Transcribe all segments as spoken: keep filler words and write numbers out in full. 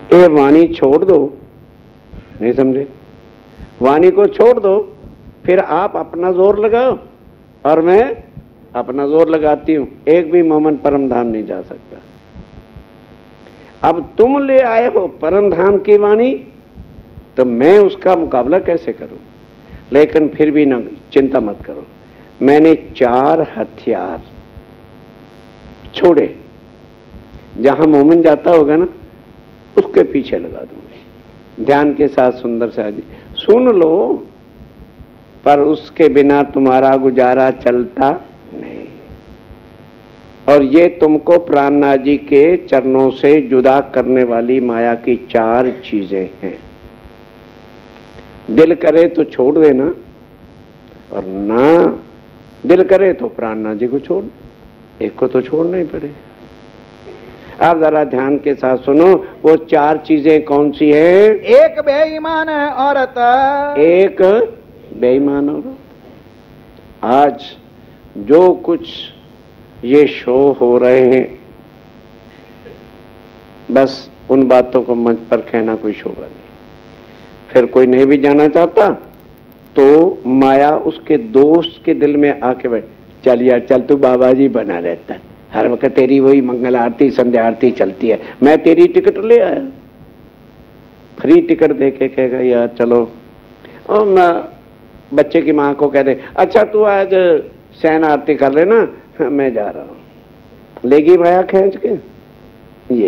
ये वाणी छोड़ दो, नहीं समझे? वाणी को छोड़ दो, फिर आप अपना जोर लगाओ और मैं अपना जोर लगाती हूं, एक भी मोमन परम धाम नहीं जा सकता। अब तुम ले आए हो परम धाम की वाणी, तो मैं उसका मुकाबला कैसे करूं? लेकिन फिर भी ना चिंता मत करो, मैंने चार हथियार छोड़े। जहां मोमिन जाता होगा ना, उसके पीछे लगा दूंगी। ध्यान के साथ सुंदर शाह जी सुन लो, पर उसके बिना तुम्हारा गुजारा चलता नहीं। और ये तुमको प्राणनाथ जी के चरणों से जुदा करने वाली माया की चार चीजें हैं। दिल करे तो छोड़ देना, और ना दिल करे तो प्राणनाथ जी को छोड़, एक को तो छोड़ना ही पड़ेगा। आप जरा ध्यान के साथ सुनो, वो चार चीजें कौन सी है? एक बेईमान औरत, एक बेईमान औरत। आज जो कुछ ये शो हो रहे हैं, बस उन बातों को मंच पर कहना कोई शोभा नहीं। फिर कोई नहीं भी जाना चाहता तो माया उसके दोस्त के दिल में आके बैठ, चल यार चल, तू बाबा जी बना रहता है, हर वक्त तेरी वही मंगल आरती संध्या आरती चलती है, मैं तेरी टिकट ले आया, फ्री टिकट दे के कहेगा यार चलो। और मैं बच्चे की माँ को कह दे, अच्छा तू आज सैन आरती कर लेना, मैं जा रहा हूं, लेगी माया खींच के। ये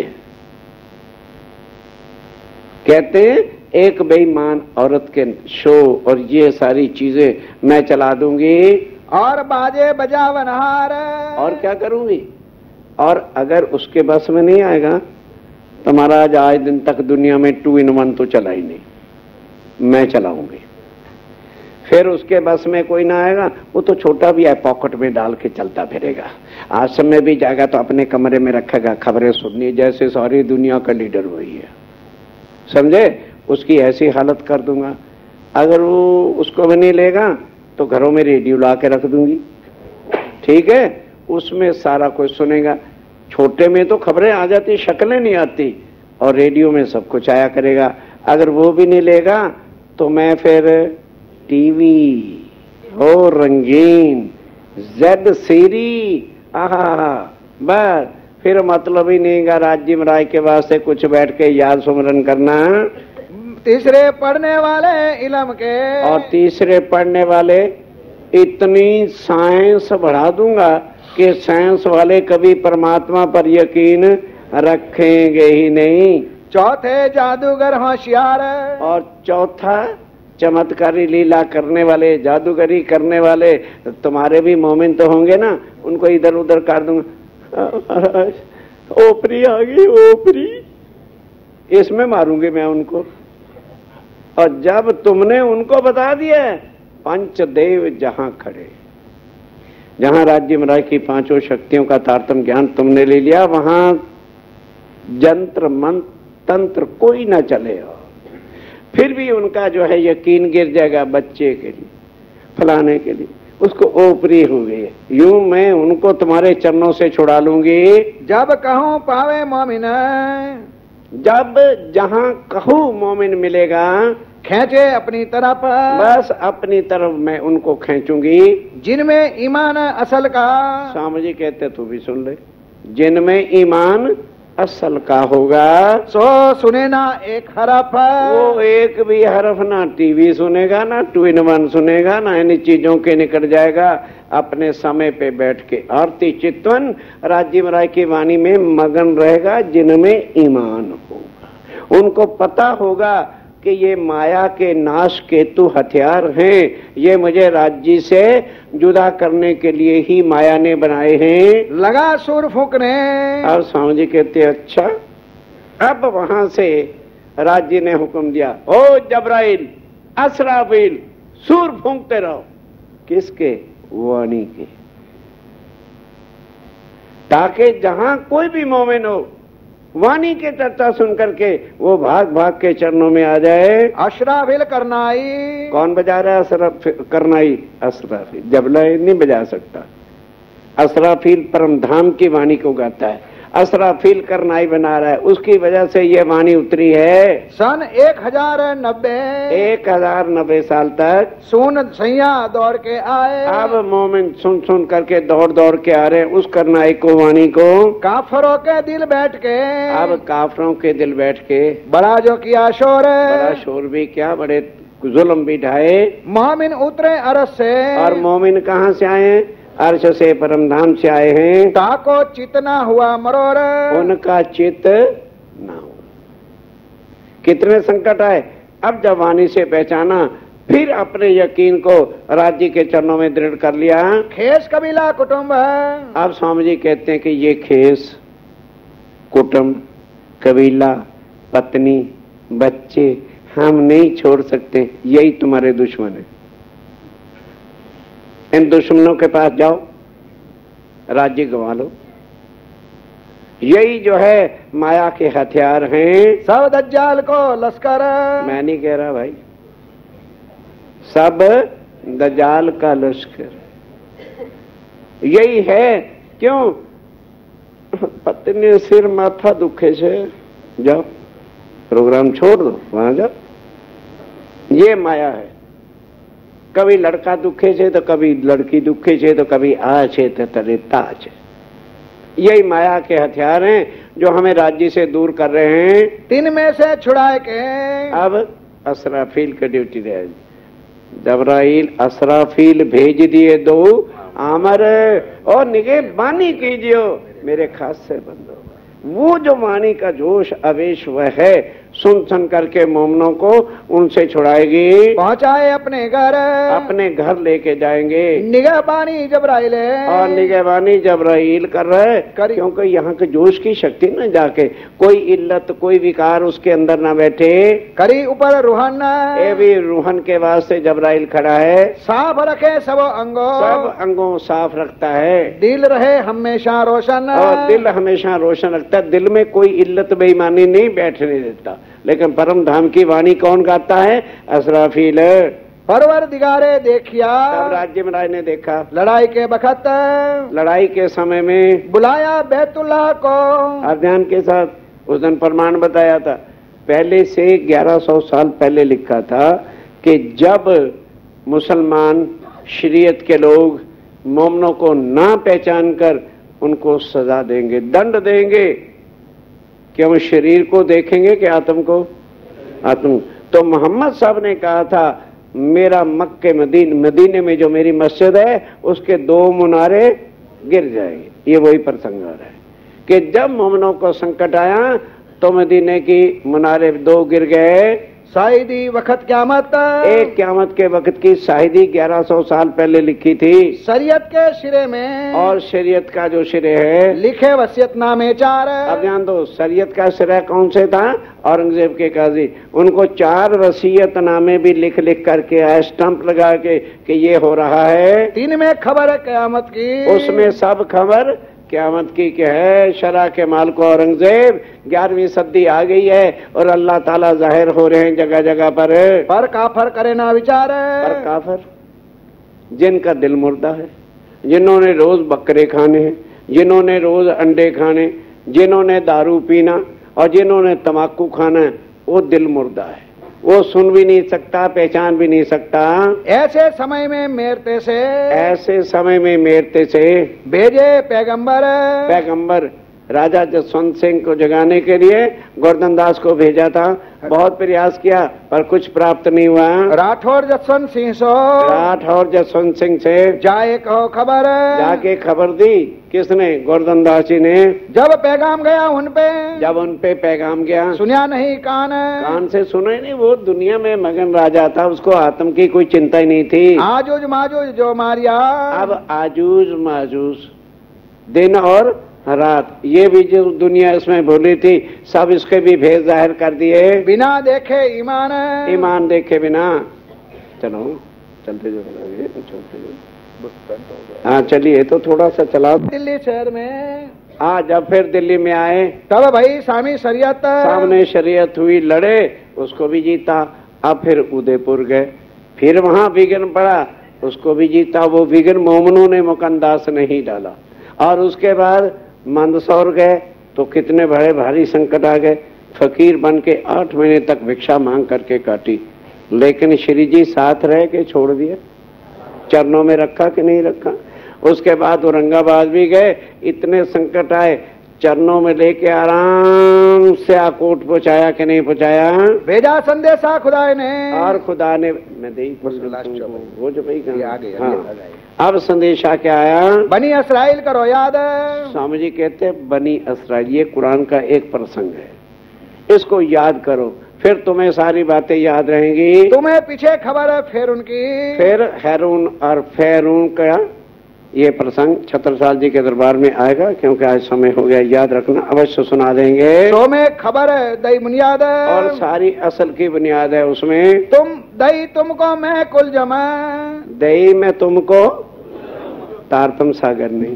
कहते हैं एक बेईमान औरत के शो और ये सारी चीजें मैं चला दूंगी, और बाजे बजावनहार, और क्या करूंगी? और अगर उसके बस में नहीं आएगा तो महाराज आज दिन तक दुनिया में टू इन वन तो चला ही नहीं, मैं चलाऊंगी। फिर उसके बस में कोई ना आएगा, वो तो छोटा भी है, पॉकेट में डाल के चलता फिरेगा। आश्रम में भी जाएगा तो अपने कमरे में रखेगा, खबरें सुननी, जैसे सारी दुनिया का लीडर वही है, समझे? उसकी ऐसी हालत कर दूंगा। अगर वो उसको भी नहीं लेगा तो घरों में रेडियो ला के रख दूंगी, ठीक है, उसमें सारा कुछ सुनेगा। छोटे में तो खबरें आ जाती, शक्लें नहीं आती, और रेडियो में सब कुछ आया करेगा। अगर वो भी नहीं लेगा तो मैं फिर टीवी हो रंगीन, जेड सीरी, आहा, बस फिर मतलब ही नहीं गा राज्य में राय के वास्ते कुछ बैठ के याद सुमरन करना। तीसरे पढ़ने वाले इलम के, और तीसरे पढ़ने वाले इतनी साइंस बढ़ा दूंगा कि साइंस वाले कभी परमात्मा पर यकीन रखेंगे ही नहीं। चौथे जादूगर होशियार, और चौथा चमत्कारी लीला करने वाले, जादूगरी करने वाले। तुम्हारे भी मोमिन तो होंगे ना, उनको इधर उधर कर दूंगा, ओपरी आ गई ओपरी, इसमें मारूंगी मैं उनको। और जब तुमने उनको बता दिया पंचदेव जहां खड़े, जहां राज्य महाराज की पांचों शक्तियों का तारतम्य ज्ञान तुमने ले लिया, वहां जंत्र मंत्र तंत्र कोई ना चलेगा। फिर भी उनका जो है यकीन गिर जाएगा, बच्चे के लिए फलाने के लिए, उसको ओपरी हो गई। यूं मैं उनको तुम्हारे चरणों से छुड़ा लूंगी। जब कहूं पावे मोमिन, जब जहां कहूं मोमिन मिलेगा, खींचे अपनी तरफ, बस अपनी तरफ मैं उनको खींचूंगी। जिनमें ईमान असल का, स्वामी जी कहते तू भी सुन ले, जिनमें ईमान असल का होगा, सो सुने ना एक हरफ, वो एक भी हरफ ना टीवी सुनेगा, ना टू इन वन सुनेगा, ना इन चीजों के निकट जाएगा। अपने समय पे बैठ के आरती चित्तवन राज्य महाराज की वाणी में मगन रहेगा। जिनमें ईमान होगा, उनको पता होगा कि ये माया के नाश केतु हथियार हैं, ये मुझे राज्य से जुदा करने के लिए ही माया ने बनाए हैं। लगा सुर फूकने, और स्वामी जी कहते अच्छा, अब वहां से राज्य ने हुक्म दिया, ओ जबराइल असराफील सुर फूंकते रहो। किसके? वाणी के, ताकि जहां कोई भी मोमिन हो, वाणी के चर्चा सुन करके वो भाग भाग के चरणों में आ जाए। अशराफिल करनाई, कौन बजा रहा है? अशराफ करनाई, अशराफिल। जबला नहीं बजा सकता। अशराफिल परम धाम की वाणी को गाता है। असराफील करनाई बना रहा है, उसकी वजह से ये वाणी उतरी है। सन एक हजार नब्बे एक हजार नब्बे साल तक सुन सैया दौड़ के आए। अब मोमिन सुन सुन करके दौड़ दौड़ के आ रहे हैं उस करनाई को, वाणी को। काफरों के दिल बैठ के, अब काफरों के दिल बैठ के बड़ा जो किया शोर, बड़ा शोर भी क्या, बड़े जुल्म भी ढाए। मोमिन उतरे अरस से, और मोमिन कहाँ से आए हैं? अर्श से, परमधाम से आए हैं। ताको चितना हुआ मरोर, उनका चित ना हो। कितने संकट आए, अब जब वाणी से पहचाना, फिर अपने यकीन को राज्य के चरणों में दृढ़ कर लिया। खेस कबीला कुटुंब, अब स्वामी जी कहते हैं कि ये खेस, कुटुंब, कबीला, पत्नी, बच्चे हम नहीं छोड़ सकते, यही तुम्हारे दुश्मन है। इन दुश्मनों के पास जाओ, राज्य गंवा लो। यही जो है माया के हथियार हैं। सब दज्जाल को लश्कर, मैं नहीं कह रहा भाई, सब दज्जाल का लश्कर यही है। क्यों? पत्नी सिर माथा दुखे से जाओ, प्रोग्राम छोड़ दो, वहां जाओ। ये माया है। कभी लड़का दुखे से तो कभी लड़की दुखे से तो कभी आ छे तो तरे ताज। यही माया के हथियार हैं जो हमें राज्य से दूर कर रहे हैं। तीन में से छुड़ाए के अब असराफील का ड्यूटी रहे। जबराइल असराफील भेज दिए दो आमर, और निगहबानी कीजिए मेरे खास से बंदो। वो जो वाणी का जोश आवेश वह है, सुन सुन करके मोमनों को उनसे छुड़ाएगी, पहुंचाए अपने घर, अपने घर लेके जाएंगे। निगहबानी जबराइल, और निगहबानी जबराइल कर रहे, क्योंकि यहाँ के जोश की शक्ति न जाके कोई इल्लत कोई विकार उसके अंदर ना बैठे। करी ऊपर रूहन, ये भी रूहन के वास्ते जबराइल खड़ा है। साफ रखे सब अंगों, सब अंगों साफ रखता है। दिल रहे हमेशा रोशन, और दिल हमेशा रोशन रखता है। दिल में कोई इल्लत बेईमानी नहीं बैठने देता। लेकिन परम धाम की वाणी कौन गाता है? असराफील। परवरदिगारे देखिया, तब राज्य महाराज ने देखा लड़ाई के बखत, लड़ाई के समय में बुलाया बैतुल्लाह को, अध्ययन के साथ उस दिन प्रमाण बताया था। पहले से ग्यारह सौ साल पहले लिखा था कि जब मुसलमान शरीयत के लोग मोमनों को ना पहचान कर उनको सजा देंगे, दंड देंगे। क्यों? शरीर को देखेंगे कि आत्म को? आत्म। तो मोहम्मद साहब ने कहा था, मेरा मक्के मदीन मदीने में जो मेरी मस्जिद है उसके दो मुनारे गिर जाएंगे। ये वही प्रसंग आ रहा है कि जब मोमनों को संकट आया तो मदीने की मुनारे दो गिर गए। शाहिदी वक्त क्यामत, एक क्यामत के वक्त की शाहिदी ग्यारह सौ साल पहले लिखी थी शरीयत के सिरे में। और शरीयत का जो सिरे है लिखे वसीयतनामे चार। अब ध्यान दो, शरीयत का सिरा कौन से था? औरंगजेब के काजी। उनको चार वसीयतनामे भी लिख लिख करके स्टंप लगा के कि ये हो रहा है। तीन में खबर है क्यामत की, उसमें सब खबर क्यामत की क्या है? शरा के माल को औरंगजेब, ग्यारहवीं सदी आ गई है और अल्लाह ताला जाहिर हो रहे हैं जगह जगह पर। पर काफर करे ना विचार, पर काफर जिनका दिल मुर्दा है, जिन्होंने रोज बकरे खाने हैं, जिन्होंने रोज अंडे खाने, जिन्होंने दारू पीना और जिन्होंने तमाकू खाना है, वो दिल मुर्दा है। वो सुन भी नहीं सकता, पहचान भी नहीं सकता। ऐसे समय में मेरते से, ऐसे समय में मेरते से भेजे पैगंबर, पैगंबर राजा जसवंत सिंह को जगाने के लिए गोवर्धन दास को भेजा था। बहुत प्रयास किया पर कुछ प्राप्त नहीं हुआ। राठौर जसवंत सिंह सो, राठौर जसवंत सिंह से जाए कहो खबर, जाके खबर दी। किसने? गोवर्धन दास जी ने। जब पैगाम गया उन पे, जब उन पे पैगाम गया, सुनिया नहीं कान, कान से सुना ही नहीं। वो दुनिया में मगन राजा था, उसको आत्म की कोई चिंता ही नहीं थी। आजूज माजूज जो मारिया, अब आजूज माजूज दिन और रात, ये भी जो दुनिया इसमें भूली थी सब इसके भी भेद जाहिर कर दिए। बिना देखे ईमान, ईमान देखे बिना। चलो चलते जो चलते जो हाँ चलिए, तो थोड़ा सा चला। दिल्ली शहर में हाँ, जब फिर दिल्ली में आए तब भाई सामी शरीयत, सामने शरीयत हुई, लड़े, उसको भी जीता। अब फिर उदयपुर गए, फिर वहां विघ्न पड़ा, उसको भी जीता। वो विघ्न मोमनों ने मुकंदास नहीं डाला। और उसके बाद मंदसौर गए, तो कितने बड़े भारी संकट आ गए। फकीर बन के आठ महीने तक भिक्षा मांग करके काटी, लेकिन श्री जी साथ रह के छोड़ दिया, चरणों में रखा कि नहीं रखा। उसके बाद औरंगाबाद भी गए, इतने संकट आए, चरणों में लेके आराम से आकोट पहुंचाया कि नहीं पहुंचाया। भेजा संदेशा खुदा ने, और खुदा ने मैं दे वो जो भाई हाँ, अब संदेशा क्या आया, बनी इसराइल करो याद। स्वामी जी कहते हैं बनी इसराइल, ये कुरान का एक प्रसंग है, इसको याद करो, फिर तुम्हें सारी बातें याद रहेंगी। तुम्हें पीछे खबर है फिर उनकी, फिर हैरून और फैरून का ये प्रसंग छत्रसाल जी के दरबार में आएगा, क्योंकि आज समय हो गया, याद रखना, अवश्य सुना देंगे। तो में खबर है दई बुनियाद, और सारी असल की बुनियाद है उसमें। तुम दई तुमको मैं कुल जमा, दई में तुमको तारतम सागर नहीं।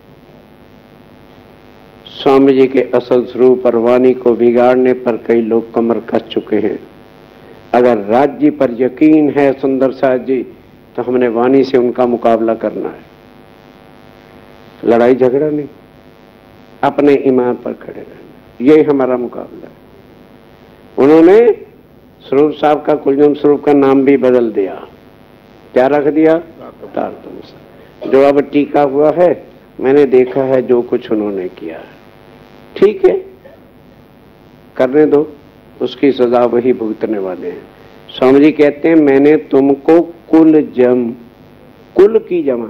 स्वामी जी के असल स्वरूप और वाणी को बिगाड़ने पर कई लोग कमर कस चुके हैं। अगर राज्य पर यकीन है सुंदर साथ जी, तो हमने वाणी से उनका मुकाबला करना है, लड़ाई झगड़ा नहीं, अपने ईमान पर खड़े रहना, यही हमारा मुकाबला है। उन्होंने स्वरूप साहब का कुलजम स्वरूप का नाम भी बदल दिया, क्या रख दिया, तारतम सागर। जो अब टीका हुआ है, मैंने देखा है जो कुछ उन्होंने किया है, ठीक है, करने दो, उसकी सजा वही भुगतने वाले हैं। स्वामी जी कहते हैं मैंने तुमको कुल जम, कुल की जमा,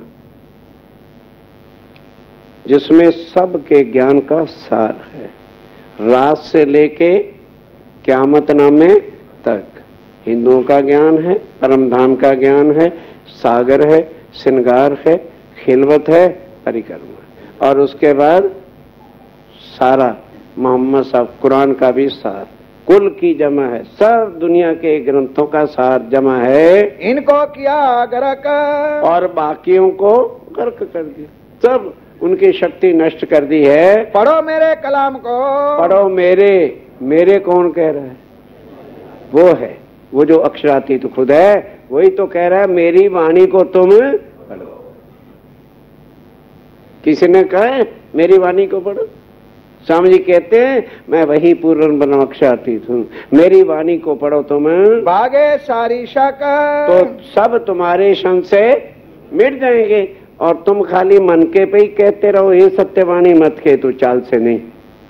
जिसमें सबके ज्ञान का सार है, रात से लेके क़यामत नामे तक हिंदुओं का ज्ञान है, परम धाम का ज्ञान है, सागर है, श्रृंगार है, खिलवत है, परिक्रमा, और उसके बाद सारा मोहम्मद साहब कुरान का भी सार, कुल की जमा है, सब दुनिया के ग्रंथों का सार जमा है। इनको किया गर्क और बाकियों को गर्क कर दिया, सब उनकी शक्ति नष्ट कर दी है। पढ़ो मेरे कलाम को, पढ़ो मेरे, मेरे कौन कह रहा है, वो है, वो जो अक्षरातीत तो खुद है, वही तो कह रहा है मेरी वाणी को तुम पढ़ो। किसी ने कहा मेरी वाणी को पढ़ो, स्वामी जी कहते हैं मैं वही पूर्ण ब्रह्म अक्षरातीत हूँ, मेरी वाणी को पढ़ो तुम, भागे सारी शक, तो सब तुम्हारे संशय मिट जाएंगे, और तुम खाली मन के पे ही कहते रहो ये सत्यवाणी मत के, तो चाल से नहीं।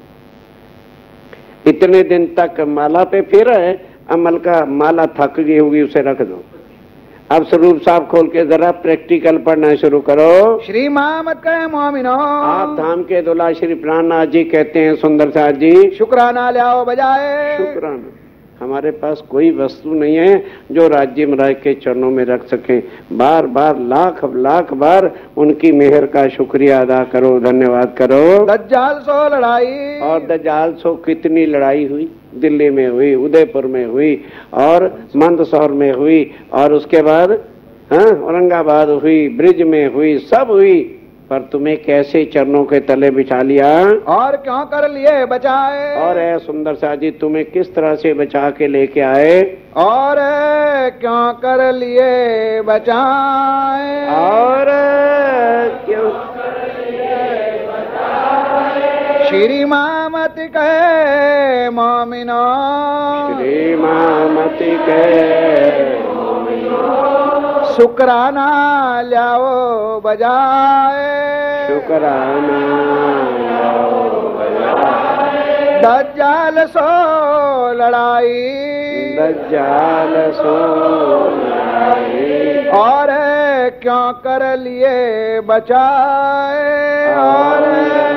इतने दिन तक माला पे फिर है, अमल का माला थक गई होगी, उसे रख दो। अब स्वरूप साहब खोल के जरा प्रैक्टिकल पढ़ना शुरू करो। श्री मोहम्मद के मोमिनो, आप धाम के दुला श्री प्राणनाथ जी कहते हैं सुंदर साथ जी, शुक्राना लाओ बजाए, शुक्राना। हमारे पास कोई वस्तु नहीं है जो राज्य महाराज के चरणों में रख सके, बार बार लाख लाख बार उनकी मेहर का शुक्रिया अदा करो, धन्यवाद करो। दज्जाल सो लड़ाई, और दज्जाल सो कितनी लड़ाई हुई, दिल्ली में हुई, उदयपुर में हुई, और मंदसौर में हुई, और उसके बाद हाँ औरंगाबाद हुई, ब्रिज में हुई, सब हुई, पर तुम्हें कैसे चरणों के तले बिछा लिया, और क्यों कर लिए बचाए, और है सुंदर साथ जी तुम्हें किस तरह से बचा के लेके आए, और क्यों कर लिए बचाए, और क्यों कर लिए बचाए। श्री मामति कहे मोमिनो, श्री मामति कहे शुक्राना लाओ बजाए, शुक्राना लाओ बजाए। दज्जाल सो लड़ाई, दज्जाल सो लड़ाई, और क्यों कर लिए बचाए, और